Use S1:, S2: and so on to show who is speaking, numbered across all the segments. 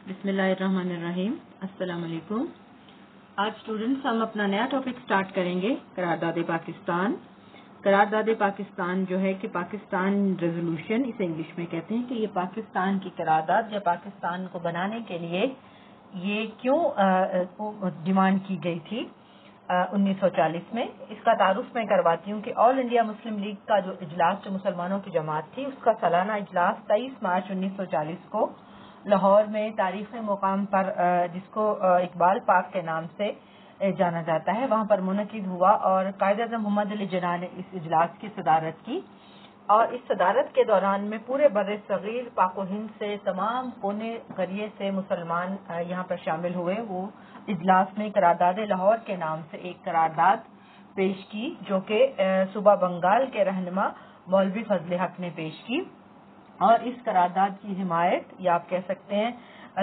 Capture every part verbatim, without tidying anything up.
S1: بسم اللہ الرحمن الرحیم. السلام علیکم. آج اسٹوڈنٹس ہم اپنا نیا ٹاپک سٹارٹ کریں گے، قرارداد پاکستان. قرارداد پاکستان جو ہے کہ پاکستان ریزولوشن اسے انگلش میں کہتے ہیں، کہ یہ پاکستان کی قرارداد یا پاکستان کو بنانے کے لیے یہ کیوں ڈیمانڈ کی گئی تھی انیس سو چالیس میں. اس کا تعارف میں کرواتی ہوں کہ آل انڈیا مسلم لیگ کا جو اجلاس جو مسلمانوں کی جماعت تھی، اس کا سالانہ اجلاس تیئیس مارچ انیس سو چالیس کو لاہور میں تاریخی مقام پر جس کو اقبال پارک کے نام سے جانا جاتا ہے وہاں پر منعقد ہوا، اور قائد اعظم محمد علی جناح نے اس اجلاس کی صدارت کی. اور اس صدارت کے دوران میں پورے بر صغیر پاک و ہند سے تمام کونے قریے سے مسلمان یہاں پر شامل ہوئے. وہ اجلاس میں قرارداد لاہور کے نام سے ایک قرارداد پیش کی جو کہ صوبہ بنگال کے رہنما مولوی فضل حق نے پیش کی، اور اس قرارداد کی حمایت یا آپ کہہ سکتے ہیں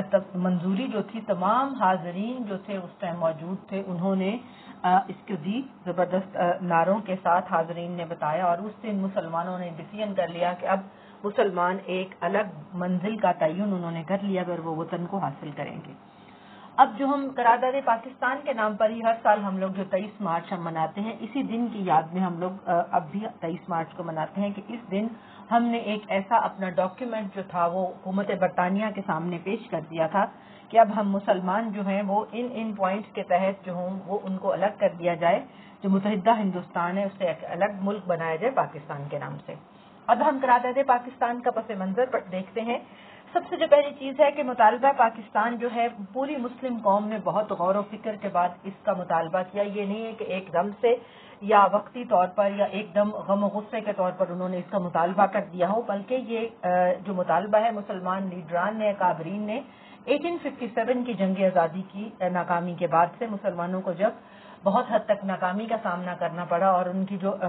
S1: منظوری جو تھی تمام حاضرین جو تھے اس ٹائم موجود تھے انہوں نے اس کو دی. زبردست نعروں کے ساتھ حاضرین نے بتایا، اور اس دن مسلمانوں نے ڈیسیژن کر لیا کہ اب مسلمان ایک الگ منزل کا تعین انہوں نے کر لیا اگر وہ وطن کو حاصل کریں گے. اب جو ہم قرارداد پاکستان کے نام پر ہی ہر سال ہم لوگ جو تیئیس مارچ ہم مناتے ہیں، اسی دن کی یاد میں ہم لوگ اب بھی تیئیس مارچ کو مناتے ہیں کہ اس دن ہم نے ایک ایسا اپنا ڈاکیومنٹ جو تھا وہ حکومت برطانیہ کے سامنے پیش کر دیا تھا کہ اب ہم مسلمان جو ہیں وہ ان ان پوائنٹس کے تحت جو ہوں وہ ان کو الگ کر دیا جائے، جو متحدہ ہندوستان ہے اسے ایک الگ ملک بنایا جائے پاکستان کے نام سے. اب ہم قرارداد پاکستان کا پس منظر پر دیکھتے ہیں. سب سے جو پہلی چیز ہے کہ مطالبہ پاکستان جو ہے پوری مسلم قوم نے بہت غور و فکر کے بعد اس کا مطالبہ کیا. یہ نہیں ہے کہ ایک دم سے یا وقتی طور پر یا ایک دم غم و غصے کے طور پر انہوں نے اس کا مطالبہ کر دیا ہو، بلکہ یہ جو مطالبہ ہے مسلمان لیڈران نے اکابرین نے اٹھارہ سو سرسٹھ کی جنگ آزادی کی ناکامی کے بعد سے مسلمانوں کو جب بہت حد تک ناکامی کا سامنا کرنا پڑا اور ان کی جو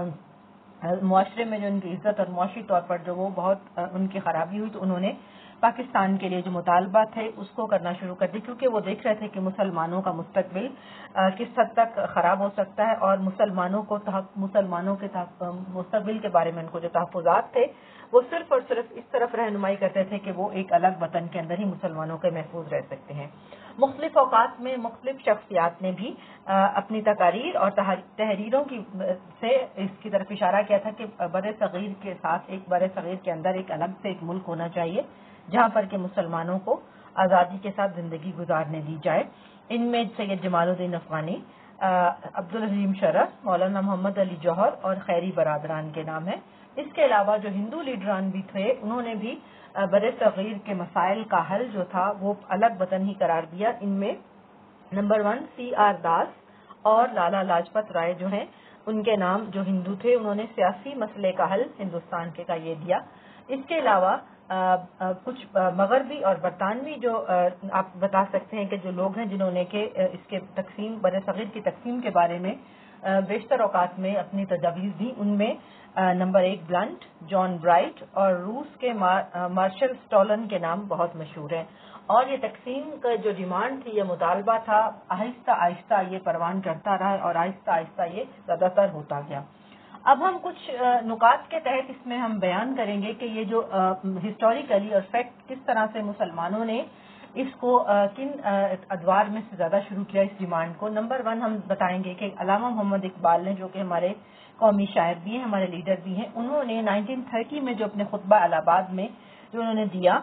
S1: معاشرے میں جو ان کی عزت اور معاشی طور پر جو وہ بہت ان کی خرابی ہوئی، تو انہوں نے پاکستان کے لیے جو مطالبہ تھے اس کو کرنا شروع کر دی، کیونکہ وہ دیکھ رہے تھے کہ مسلمانوں کا مستقبل کس حد تک خراب ہو سکتا ہے، اور مسلمانوں کو مسلمانوں کے مستقبل کے بارے میں ان کو جو تحفظات تھے وہ صرف اور صرف اس طرف رہنمائی کرتے تھے کہ وہ ایک الگ وطن کے اندر ہی مسلمانوں کے محفوظ رہ سکتے ہیں. مختلف اوقات میں مختلف شخصیات نے بھی اپنی تقاریر اور تحریروں کی سے اس کی طرف اشارہ کیا تھا کہ بر صغیر کے ساتھ ایک بر صغیر کے اندر ایک الگ سے ایک ملک ہونا چاہیے جہاں پر کہ مسلمانوں کو آزادی کے ساتھ زندگی گزارنے دی جائے. ان میں سید جمال الدین افغانی، عبدالحلیم شرف، مولانا محمد علی جوہر اور خیری برادران کے نام ہیں. اس کے علاوہ جو ہندو لیڈران بھی تھے انہوں نے بھی بر صغیر کے مسائل کا حل جو تھا وہ الگ وطن ہی قرار دیا. ان میں نمبر ون سی آر داس اور لالا لاجپت رائے جو ہیں ان کے نام جو ہندو تھے انہوں نے سیاسی مسئلے کا حل ہندوستان کے کا یہ دیا. اس کے علاوہ آ, آ, کچھ مغربی اور برطانوی جو آپ بتا سکتے ہیں کہ جو لوگ ہیں جنہوں نے کہ اس کے تقسیم بر صغیر کی تقسیم کے بارے میں بیشتر اوقات میں اپنی تجاویز دی. ان میں نمبر ایک بلنٹ، جان برائٹ اور روس کے مارشل اسٹالن کے نام بہت مشہور ہیں. اور یہ تقسیم کا جو ڈیمانڈ تھی، یہ مطالبہ تھا، آہستہ آہستہ یہ پروان چڑھتا رہا اور آہستہ آہستہ یہ زیادہ تر ہوتا گیا. اب ہم کچھ نکات کے تحت اس میں ہم بیان کریں گے کہ یہ جو ہسٹوریکلی اور فیکٹ کس طرح سے مسلمانوں نے اس کو کن ادوار میں سے زیادہ شروع کیا اس ڈیمانڈ کو. نمبر ون ہم بتائیں گے کہ علامہ محمد اقبال نے، جو کہ ہمارے قومی شاعر بھی ہیں، ہمارے لیڈر بھی ہیں، انہوں نے نائنٹین تھرٹی میں جو اپنے خطبہ الہ آباد میں جو انہوں نے دیا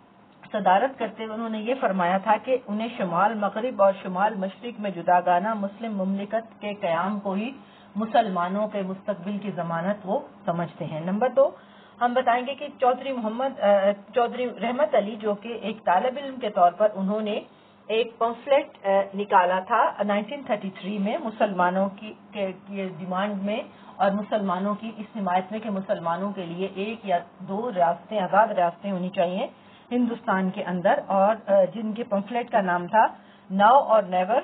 S1: صدارت کرتے ہوئے انہوں نے یہ فرمایا تھا کہ انہیں شمال مغرب اور شمال مشرق میں جداگانہ مسلم مملکت کے قیام کو ہی مسلمانوں کے مستقبل کی ضمانت وہ سمجھتے ہیں. نمبر دو ہم بتائیں گے کہ چودھری محمد چودھری رحمت علی جو کہ ایک طالب علم کے طور پر انہوں نے ایک پمفلٹ نکالا تھا نائنٹین تھرٹی تھری میں مسلمانوں کی ڈیمانڈ میں اور مسلمانوں کی اس حمایت میں کہ مسلمانوں کے لیے ایک یا دو ریاستیں آزاد ریاستیں ہونی چاہیے ہندوستان کے اندر، اور جن کے پمفلٹ کا نام تھا ناؤ اور نیور،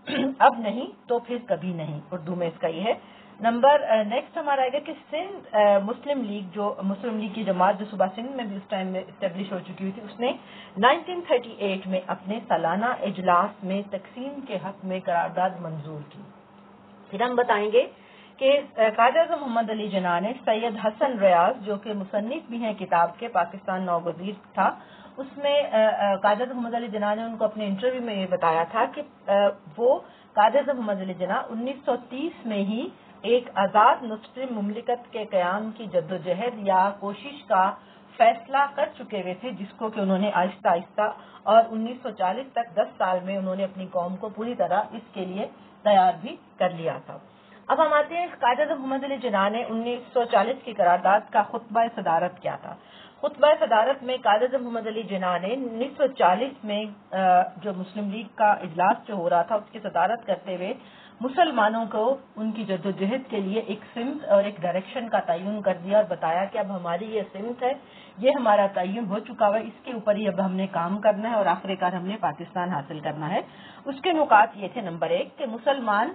S1: اب نہیں تو پھر کبھی نہیں، اردو میں اس کا یہ ہے. نمبر نیکسٹ ہمارا آئے گا کہ سندھ مسلم لیگ جو مسلم لیگ کی جماعت جو صوبہ سندھ میں بھی اس ٹائم میں اسٹیبلش ہو چکی ہوئی تھی، اس نے نائنٹین تھرٹی ایٹ میں اپنے سالانہ اجلاس میں تقسیم کے حق میں قرارداد منظور کی. پھر ہم بتائیں گے کہ قائد اعظم محمد علی جناح نے سید حسن ریاض جو کہ مصنف بھی ہیں کتاب کے، پاکستان نوگزیر تھا، اس میں قائد اعظم محمد علی جناح نے ان کو اپنے انٹرویو میں یہ بتایا تھا کہ وہ قائد اعظم محمد علی جناح انیس سو تیس میں ہی ایک آزاد مسلم مملکت کے قیام کی جدوجہد یا کوشش کا فیصلہ کر چکے ہوئے تھے، جس کو کہ انہوں نے آہستہ آہستہ اور انیس سو چالیس تک دس سال میں انہوں نے اپنی قوم کو پوری طرح اس کے لیے تیار بھی کر لیا تھا۔ اب ہم آتے ہیں قائد اعظم محمد علی جناح نے انیس سو چالیس کی قرارداد کا خطبہ صدارت کیا تھا۔ خطبہ صدارت میں قائد اعظم محمد علی جناح نے انیس سو چالیس میں جو مسلم لیگ کا اجلاس جو ہو رہا تھا اس کی صدارت کرتے ہوئے مسلمانوں کو ان کی جدوجہد کے لیے ایک سمت اور ایک ڈائریکشن کا تعین کر دیا اور بتایا کہ اب ہماری یہ سمت ہے، یہ ہمارا تعین ہو چکا ہوا ہے، اس کے اوپر ہی اب ہم نے کام کرنا ہے اور آخر کار ہم نے پاکستان حاصل کرنا ہے۔ اس کے نکات یہ تھے، نمبر ایک کہ مسلمان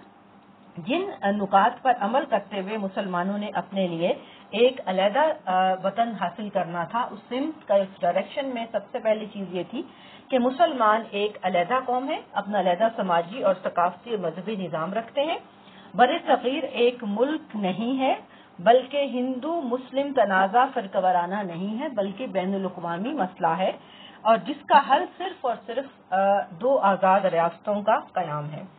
S1: جن نکات پر عمل کرتے ہوئے مسلمانوں نے اپنے لیے ایک علیحدہ وطن حاصل کرنا تھا، اس سمت کا اس ڈائریکشن میں سب سے پہلی چیز یہ تھی کہ مسلمان ایک علیحدہ قوم ہے، اپنا علیحدہ سماجی اور ثقافتی اور مذہبی نظام رکھتے ہیں، بر صغیر ایک ملک نہیں ہے بلکہ ہندو مسلم تنازع فرقہ وارانہ نہیں ہے بلکہ بین الاقوامی مسئلہ ہے، اور جس کا حل صرف اور صرف دو آزاد ریاستوں کا قیام ہے۔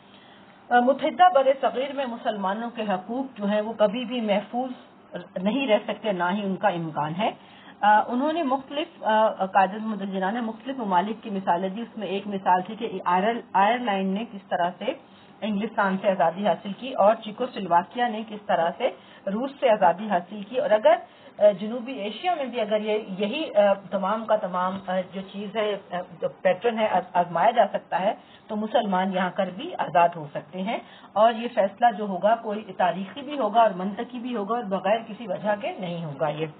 S1: متحدہ بر صغیر میں مسلمانوں کے حقوق جو ہیں وہ کبھی بھی محفوظ نہیں رہ سکتے، نہ ہی ان کا امکان ہے۔ انہوں نے مختلف قائد اعظم محمد علی جناح نے مختلف ممالک کی مثالیں دی، اس میں ایک مثال تھی کہ آئرلینڈ نے کس طرح سے انگلستان سے آزادی حاصل کی اور چیکو سلواکیہ نے کس طرح سے روس سے آزادی حاصل کی، اور اگر جنوبی ایشیا میں بھی اگر یہ یہی تمام کا تمام جو چیز ہے پیٹرن ہے آزمایا جا سکتا ہے تو مسلمان یہاں کر بھی آزاد ہو سکتے ہیں، اور یہ فیصلہ جو ہوگا کوئی تاریخی بھی ہوگا اور منطقی بھی ہوگا اور بغیر کسی وجہ کے نہیں ہوگا، یہ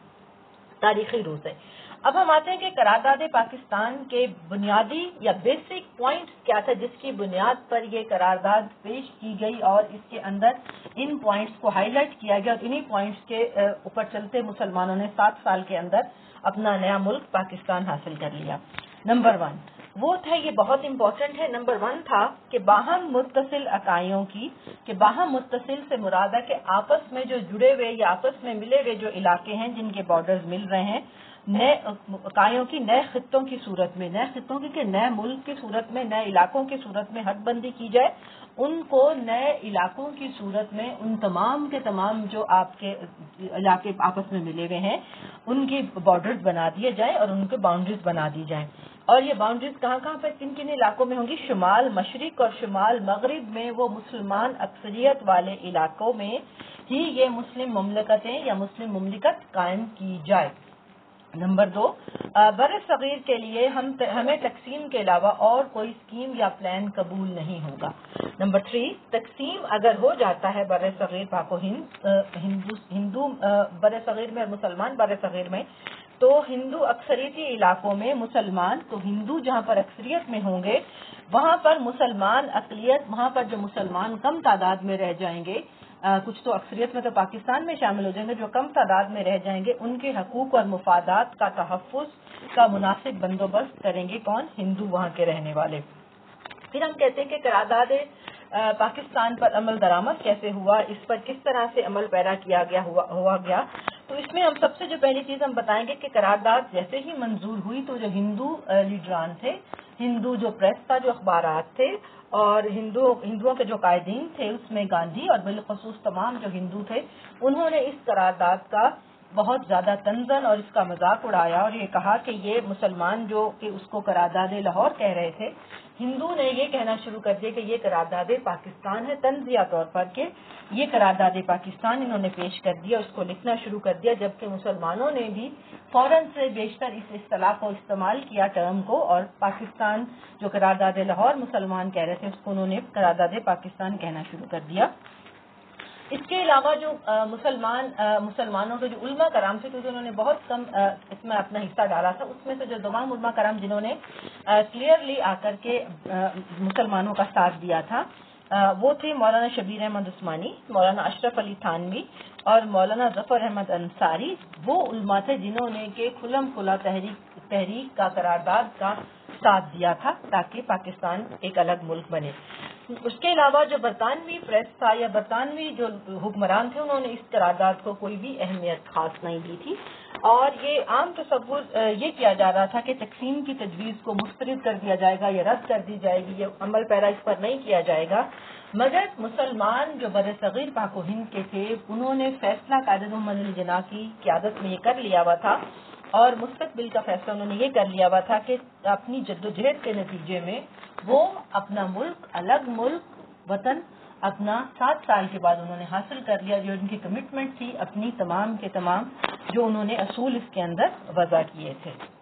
S1: تاریخی روز ہے۔ اب ہم آتے ہیں کہ قرارداد پاکستان کے بنیادی یا بیسک پوائنٹس کیا تھا جس کی بنیاد پر یہ قرارداد پیش کی گئی، اور اس کے اندر ان پوائنٹس کو ہائی لائٹ کیا گیا اور انہی پوائنٹس کے اوپر چلتے مسلمانوں نے سات سال کے اندر اپنا نیا ملک پاکستان حاصل کر لیا۔ نمبر ون وہ تھا، یہ بہت امپورٹنٹ ہے، نمبر ون تھا کہ باہم متصل اکائیوں کی، کہ باہم متصل سے مراد ہے کہ آپس میں جو جڑے ہوئے یا آپس میں ملے ہوئے جو علاقے ہیں جن کے بارڈرز مل رہے ہیں، نئے اکائیوں کی نئے خطوں کی صورت میں، نئے خطوں کی کہ نئے ملک کی صورت میں، نئے علاقوں کی صورت میں حد بندی کی جائے، ان کو نئے علاقوں کی صورت میں ان تمام کے تمام جو آپ کے علاقے آپس میں ملے ہوئے ہیں ان کی بارڈرز بنا دیے جائیں اور ان کے باؤنڈریز بنا دی جائیں، اور یہ باؤنڈریز کہاں کہاں پر کن کن علاقوں میں ہوں گی؟ شمال مشرق اور شمال مغرب میں، وہ مسلمان اکثریت والے علاقوں میں ہی یہ مسلم مملکتیں یا مسلم مملکت قائم کی جائے۔ نمبر دو، بر صغیر کے لیے ہم ہمیں تقسیم کے علاوہ اور کوئی اسکیم یا پلان قبول نہیں ہوگا۔ نمبر تھری، تقسیم اگر ہو جاتا ہے بر صغیر پاک و ہند ہندو ہندو بر صغیر میں اور مسلمان بر صغیر میں، تو ہندو اکثریتی علاقوں میں مسلمان، تو ہندو جہاں پر اکثریت میں ہوں گے وہاں پر مسلمان اقلیت، وہاں پر جو مسلمان کم تعداد میں رہ جائیں گے، آ, کچھ تو اکثریت میں تو پاکستان میں شامل ہو جائیں گے، جو کم تعداد میں رہ جائیں گے ان کے حقوق اور مفادات کا تحفظ کا مناسب بندوبست کریں گے کون؟ ہندو وہاں کے رہنے والے۔ پھر ہم کہتے ہیں کہ قرارداد پاکستان پر عمل درآمد کیسے ہوا، اس پر کس طرح سے عمل پیرا کیا گیا ہوا, ہوا گیا تو اس میں ہم سب سے جو پہلی چیز ہم بتائیں گے کہ قرارداد جیسے ہی منظور ہوئی تو جو ہندو لیڈران تھے، ہندو جو پریس کا جو اخبارات تھے اور ہندو ہندوؤں کے جو قائدین تھے، اس میں گاندھی اور بالخصوص تمام جو ہندو تھے، انہوں نے اس قرارداد کا بہت زیادہ تنزن اور اس کا مذاق اڑایا اور یہ کہا کہ یہ مسلمان جو کہ اس کو قرارداد لاہور کہہ رہے تھے، ہندو نے یہ کہنا شروع کر دیا کہ یہ قرارداد پاکستان ہے، طنزیہ طور پر کہ یہ قرارداد پاکستان انہوں نے پیش کر دیا، اس کو لکھنا شروع کر دیا، جبکہ مسلمانوں نے بھی فوراً سے بیشتر اس اصطلاح کو استعمال کیا ٹرم کو، اور پاکستان جو قرارداد لاہور مسلمان کہہ رہے تھے اس کو انہوں نے قرارداد پاکستان کہنا شروع کر دیا۔ اس کے علاوہ جو مسلمان مسلمانوں کے جو علماء کرام تھے، کیونکہ انہوں نے بہت کم اس میں اپنا حصہ ڈالا تھا، اس میں سے جو تمام علماء کرام جنہوں نے کلیئرلی آ کر کے مسلمانوں کا ساتھ دیا تھا، وہ تھے مولانا شبیر احمد عثمانی، مولانا اشرف علی تھانوی اور مولانا ظفر احمد انصاری۔ وہ علماء تھے جنہوں نے کہ کھلم کھلا تحریک تحریک کا قرارداد کا ساتھ دیا تھا تاکہ پاکستان ایک الگ ملک بنے۔ اس کے علاوہ جو برطانوی پریس تھا یا برطانوی جو حکمران تھے، انہوں نے اس قرارداد کو کوئی بھی اہمیت خاص نہیں دی تھی۔ اور یہ عام تصور یہ کیا جا رہا تھا کہ تقسیم کی تجویز کو مسترد کر دیا جائے گا یا رد کر دی جائے گی، یہ عمل پیرا اس پر نہیں کیا جائے گا، مگر مسلمان جو بر صغیر پاک و ہند کے تھے انہوں نے فیصلہ قائد محمد علی جناح کی قیادت میں یہ کر لیا ہوا تھا، اور مستقبل کا فیصلہ انہوں نے یہ کر لیا ہوا تھا کہ اپنی جدوجہد کے نتیجے میں وہ اپنا ملک، الگ ملک، وطن اپنا سات سال کے بعد انہوں نے حاصل کر لیا، جو ان کی کمٹمنٹ تھی اپنی تمام کے تمام جو انہوں نے اصول اس کے اندر وضع کیے تھے۔